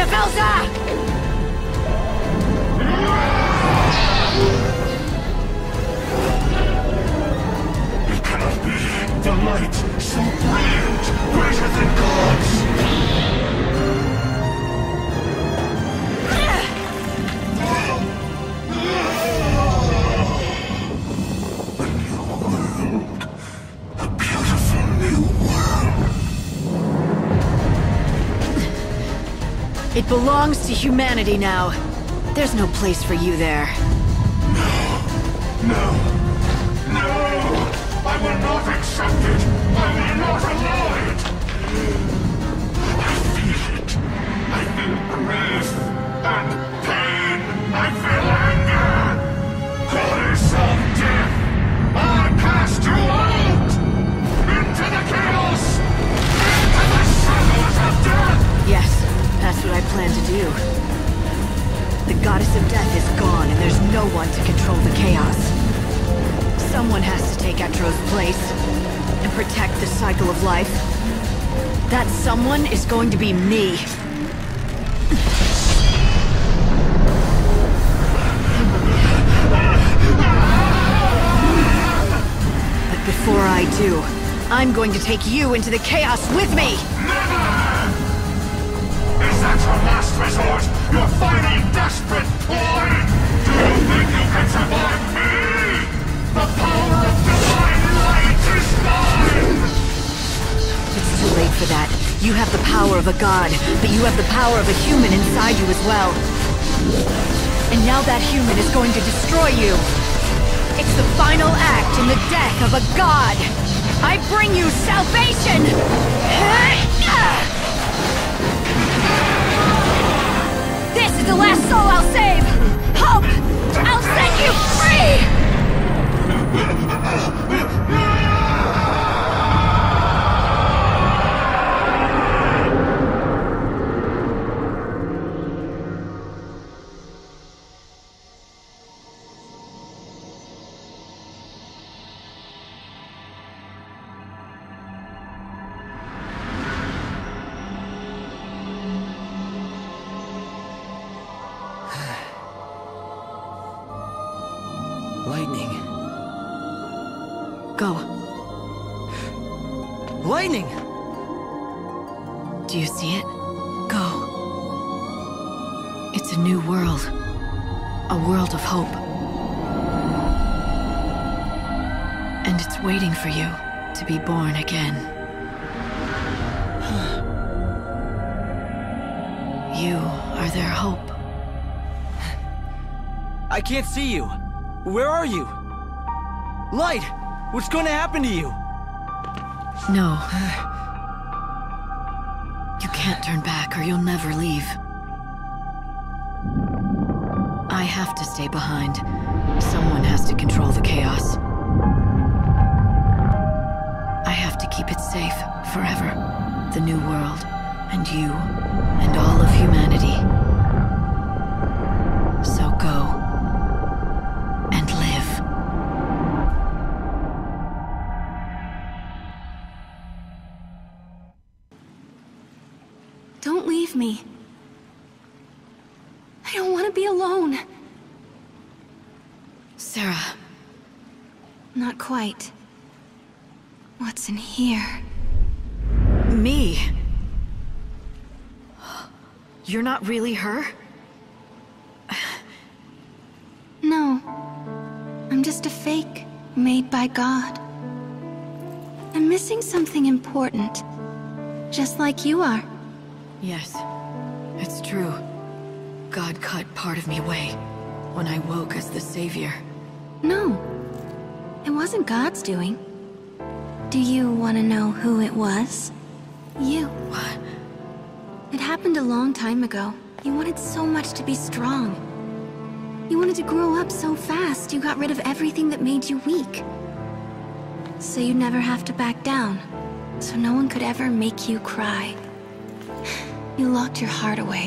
Velza! It cannot be! The light, so brilliant, greater than gods! A new world. A beautiful new world. It belongs to humanity now. There's no place for you there. No! I will not accept it! I will not allow it! I feel it. I feel grief and pain. I feel anger. Goddess of death! I cast you out! Into the chaos! Into the shadows of death! Yes, that's what I plan to do. The goddess of death is gone, and there's no one to control the chaos. Someone has to take Etro's place and protect the cycle of life. That someone is going to be me. But before I do, I'm going to take you into the chaos with me! Is that your last resort? Your final desperate toy? Do you think you can survive me? The power of divine light is mine! It's too late for that. You have the power of a god, but you have the power of a human inside you as well. And now that human is going to destroy you. It's the final act in the death of a god. I bring you salvation! This is the last soul I'll save! Hope! I'll set you free! Lightning. Go. Lightning! Do you see it? Go. It's a new world. A world of hope. And it's waiting for you to be born again. You are their hope. I can't see you. Where are you? Light! What's going to happen to you? No. You can't turn back or you'll never leave. I have to stay behind. Someone has to control the chaos. I have to keep it safe forever. The new world, and you, and all of humanity. So go. And live. Don't leave me. I don't want to be alone. Sarah. Not quite. What's in here? Me? You're not really her? No. I'm just a fake, made by God. I'm missing something important. Just like you are. Yes, it's true. God cut part of me away when I woke as the Savior. No. It wasn't God's doing. Do you want to know who it was? You. What? It happened a long time ago. You wanted so much to be strong. You wanted to grow up so fast, you got rid of everything that made you weak. So you'd never have to back down. So no one could ever make you cry. You locked your heart away.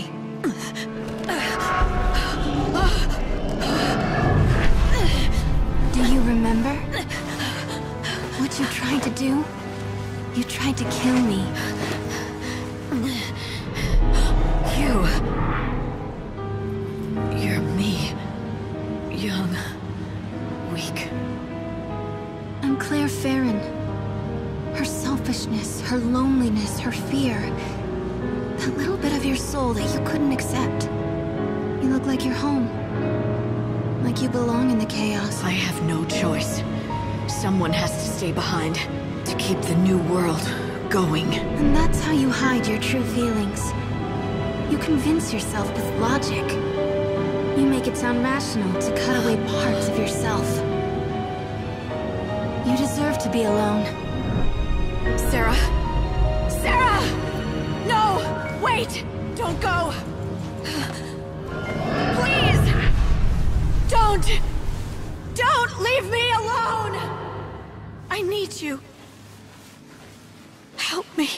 Do you remember? What you tried to do? You tried to kill me. You... her loneliness, her fear. That little bit of your soul that you couldn't accept. You look like you're home. Like you belong in the chaos. I have no choice. Someone has to stay behind to keep the new world going. And that's how you hide your true feelings. You convince yourself with logic. You make it sound rational to cut away parts of yourself. You deserve to be alone. Sarah? Sarah! No! Wait! Don't go! Please! Don't leave me alone! I need you. Help me.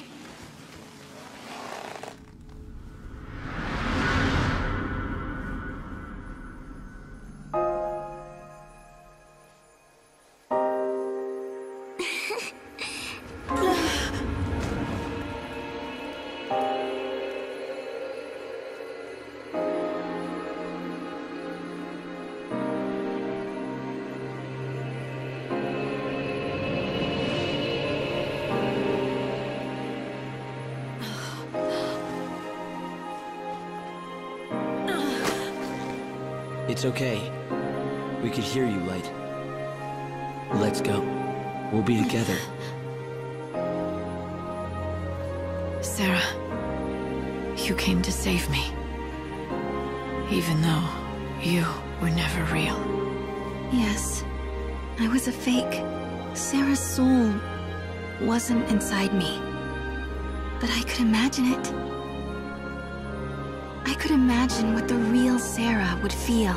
It's okay. We could hear you, Light. Let's go. We'll be together. Sarah, you came to save me. Even though you were never real. Yes, I was a fake. Sarah's soul wasn't inside me. But I could imagine it. I could imagine what the real Sarah would feel.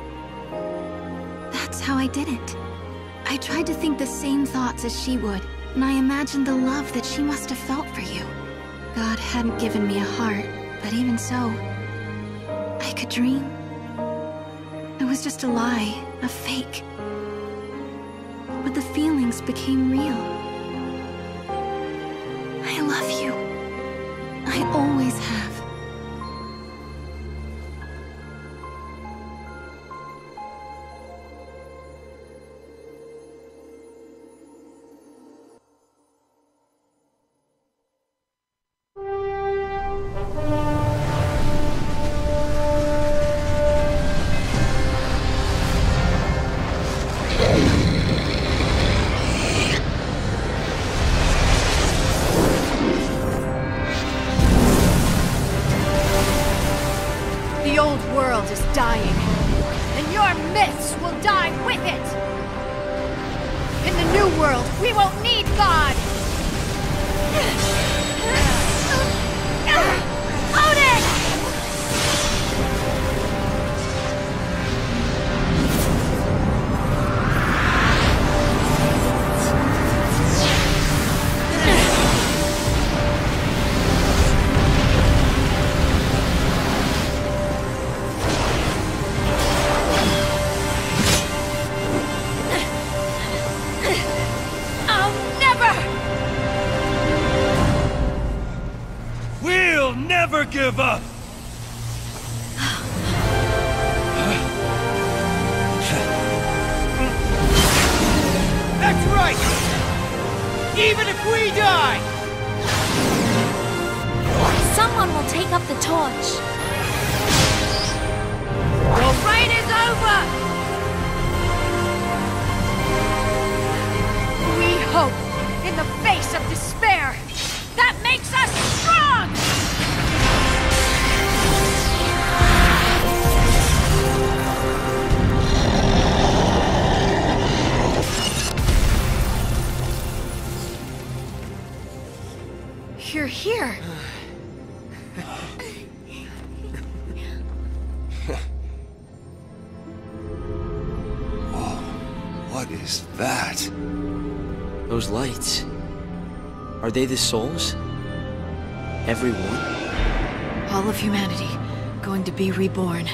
That's how I did it. I tried to think the same thoughts as she would, and I imagined the love that she must have felt for you. God hadn't given me a heart, but even so, I could dream. It was just a lie, a fake. But the feelings became real. I love you. I always have. The old world is dying, and your myths will die with it! In the new world, we won't need God! Odin! Never give up! That's right! Even if we die! Someone will take up the torch. Your reign is over! We hope in the face of despair! That makes us strong! You're here. Whoa, what is that? Those lights. Are they the souls? Everyone? All of humanity going to be reborn.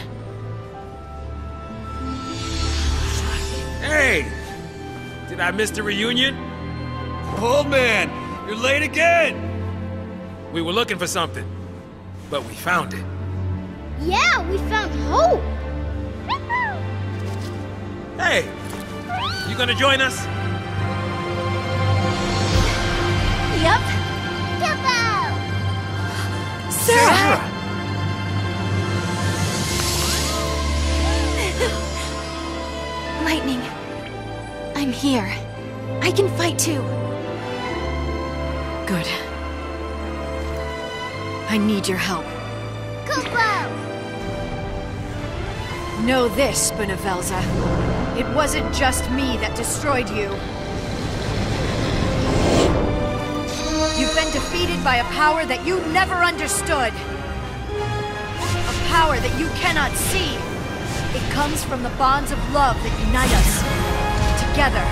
Hey! Did I miss the reunion? Old man, you're late again! We were looking for something, but we found it. Yeah, we found hope. Hey! You gonna join us? Yep. Sarah! Lightning. I'm here. I can fight too. Good. I need your help. Kupo! Know this, Benevelza. It wasn't just me that destroyed you. You've been defeated by a power that you never understood. A power that you cannot see. It comes from the bonds of love that unite us. Together.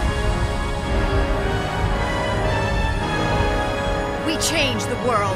We change the world.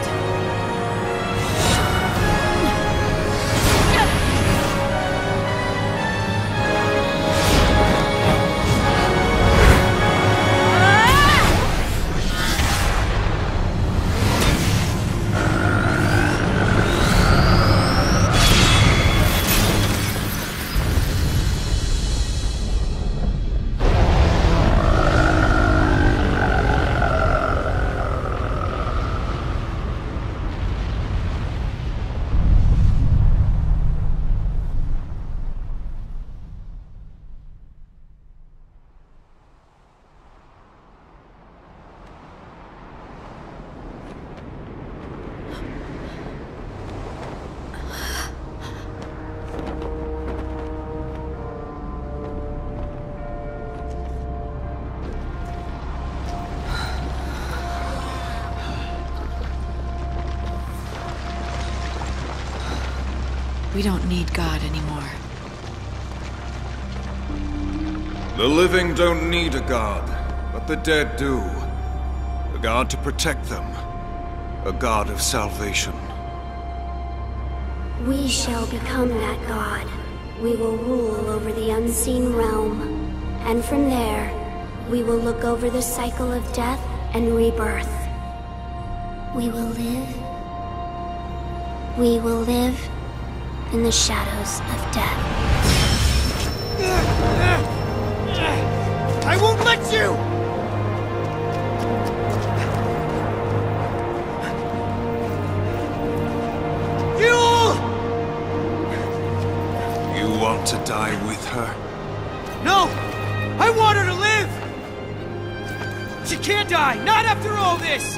We don't need God anymore. The living don't need a god, but the dead do. A god to protect them. A god of salvation. We shall become that god. We will rule over the unseen realm. And from there, we will look over the cycle of death and rebirth. We will live. We will live in the shadows of death. I won't let you! You want to die with her? No! I want her to live! She can't die! Not after all this!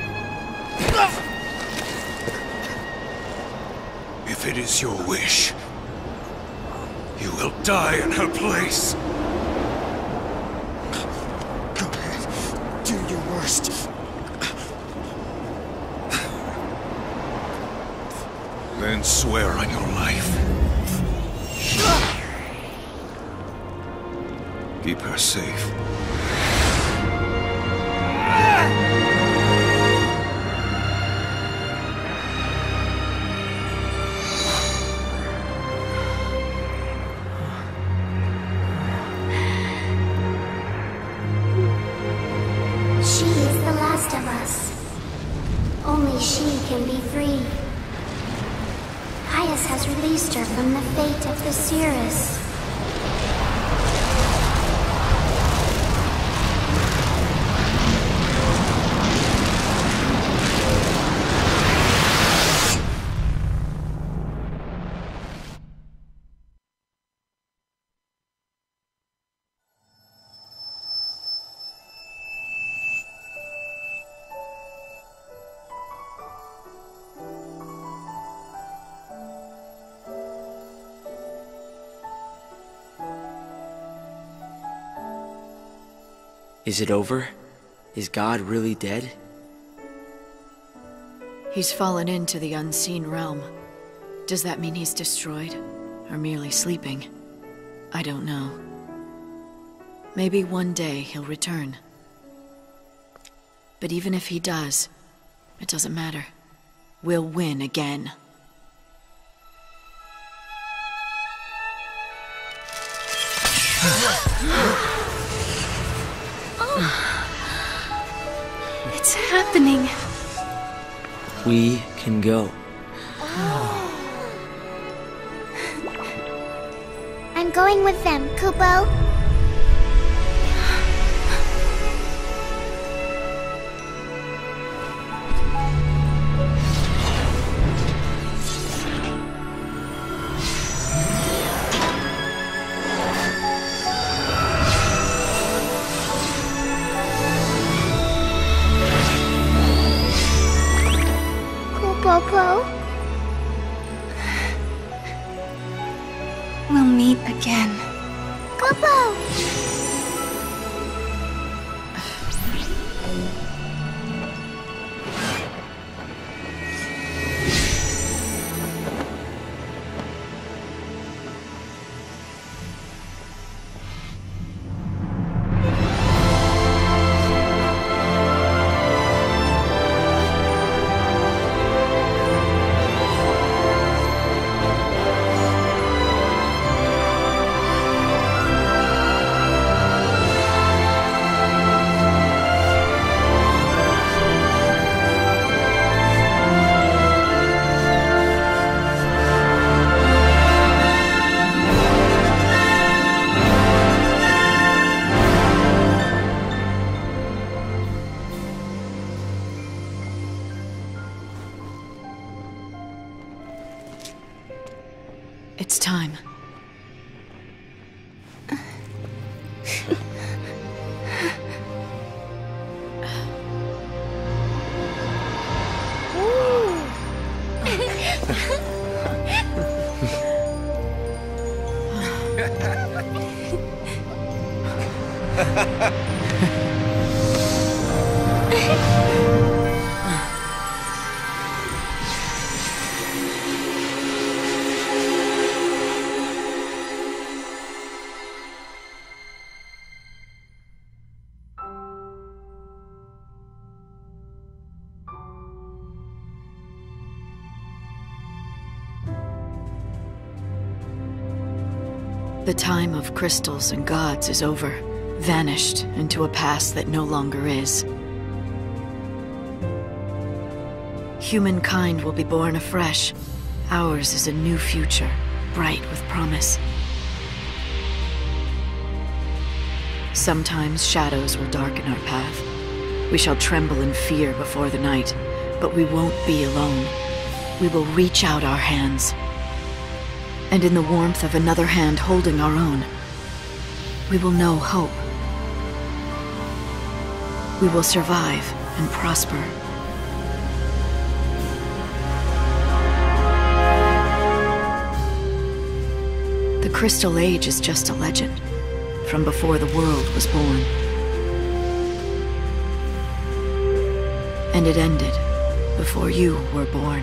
If it is your wish, you will die in her place. Go ahead. Do your worst. Then swear on your life. Keep her safe. She is the last of us. Only she can be free. Hyas has released her from the fate of the Cirrus. Is it over? Is God really dead? He's fallen into the unseen realm. Does that mean he's destroyed? Or merely sleeping? I don't know. Maybe one day he'll return. But even if he does, it doesn't matter. We'll win again. It's happening. We can go. I'm going with them, Kupo. Again. Kupo! It's time. The time of crystals and gods is over, vanished into a past that no longer is. Humankind will be born afresh. Ours is a new future, bright with promise. Sometimes shadows will darken our path. We shall tremble in fear before the night, but we won't be alone. We will reach out our hands. And in the warmth of another hand holding our own, we will know hope. We will survive and prosper. The Crystal Age is just a legend, from before the world was born. And it ended before you were born.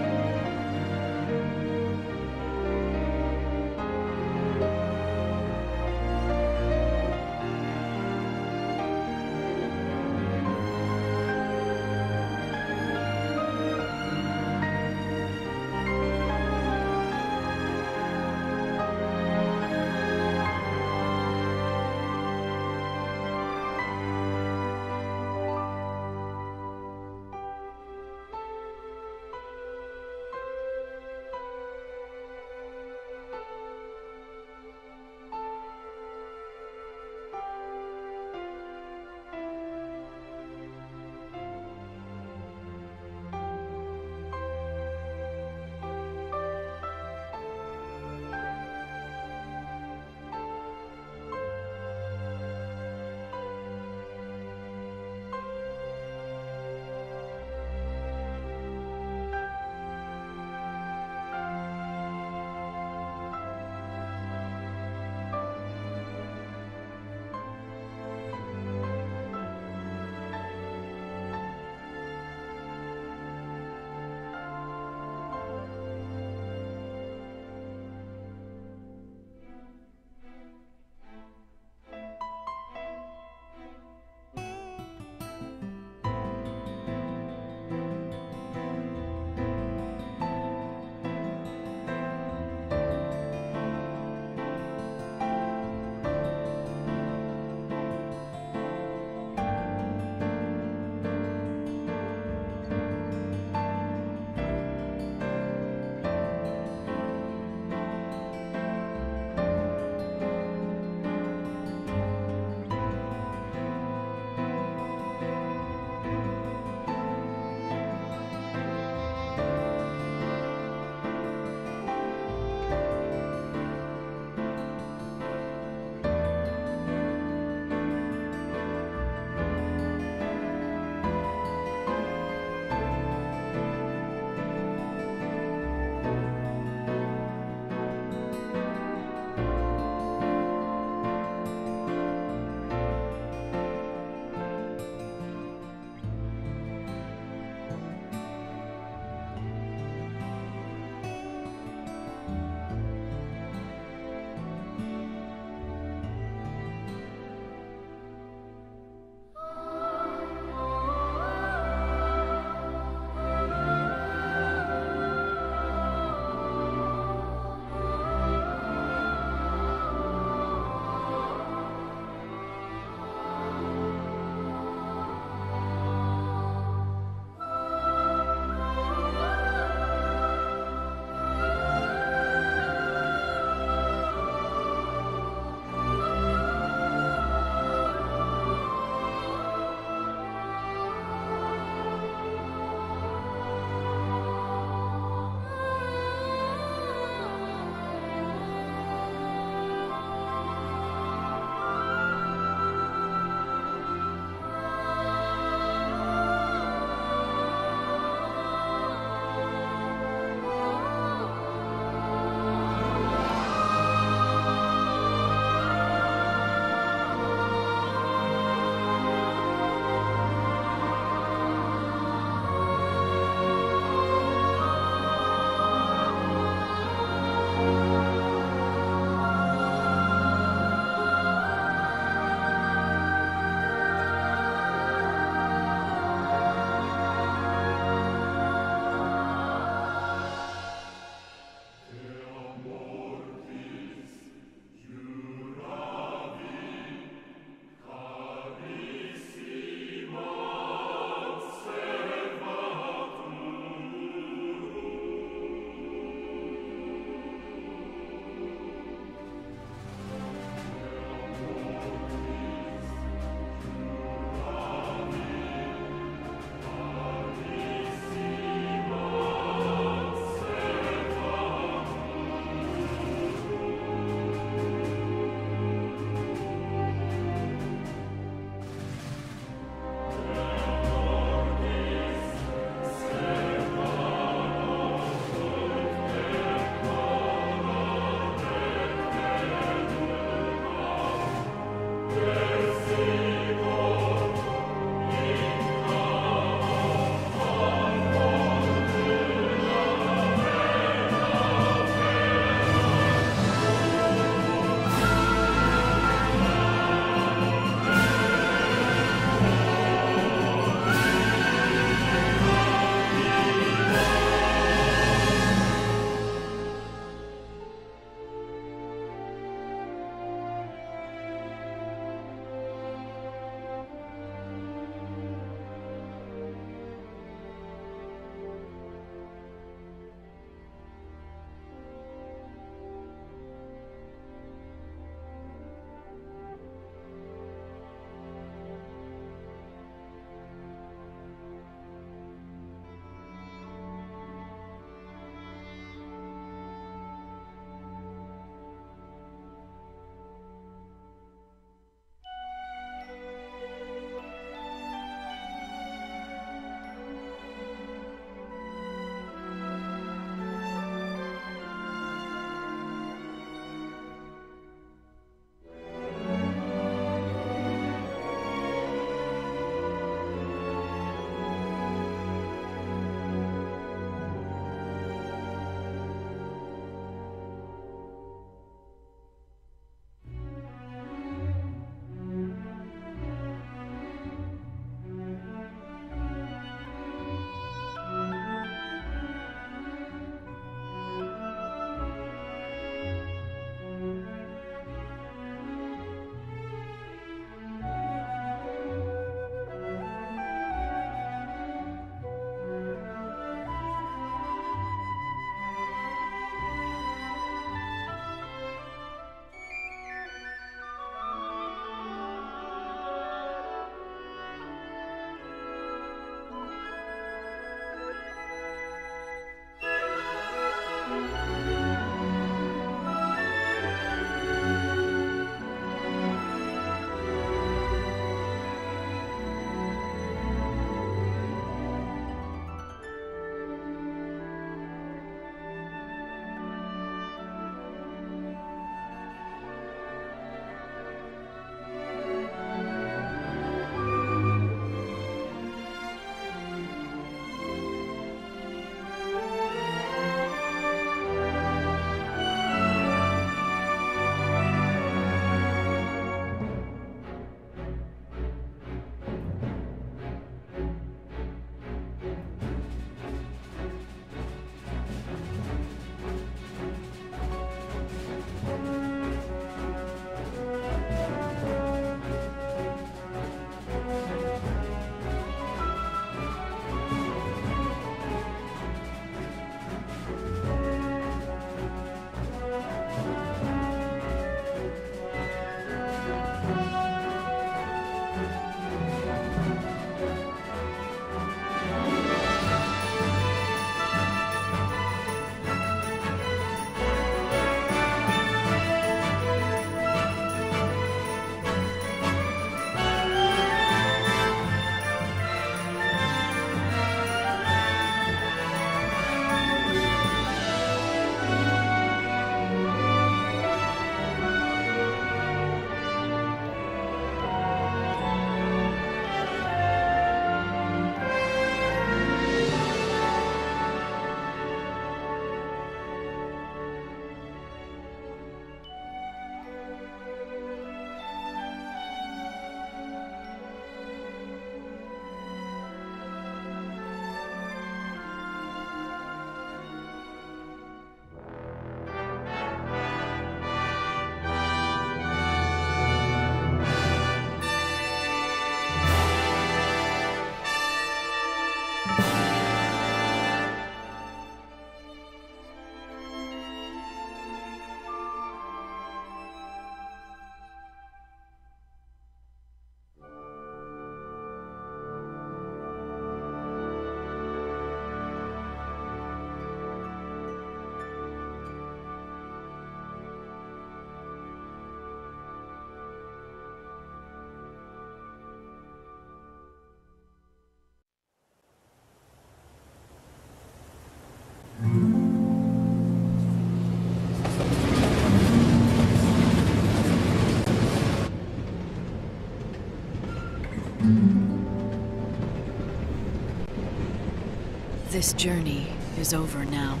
This journey is over now.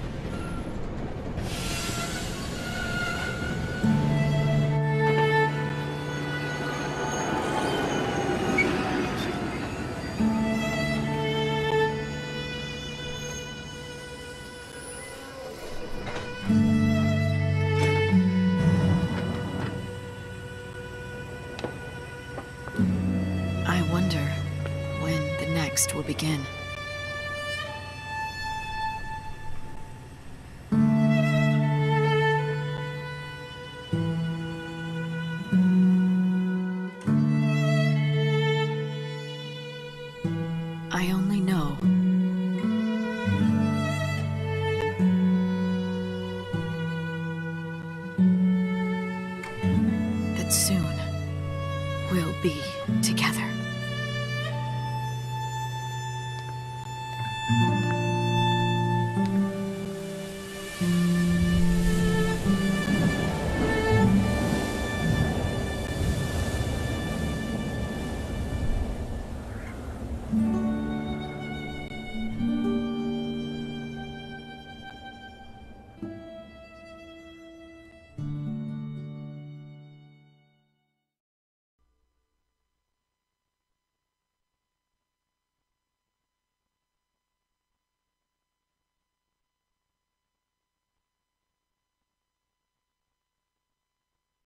I wonder when the next will begin. I only know that soon we'll be together.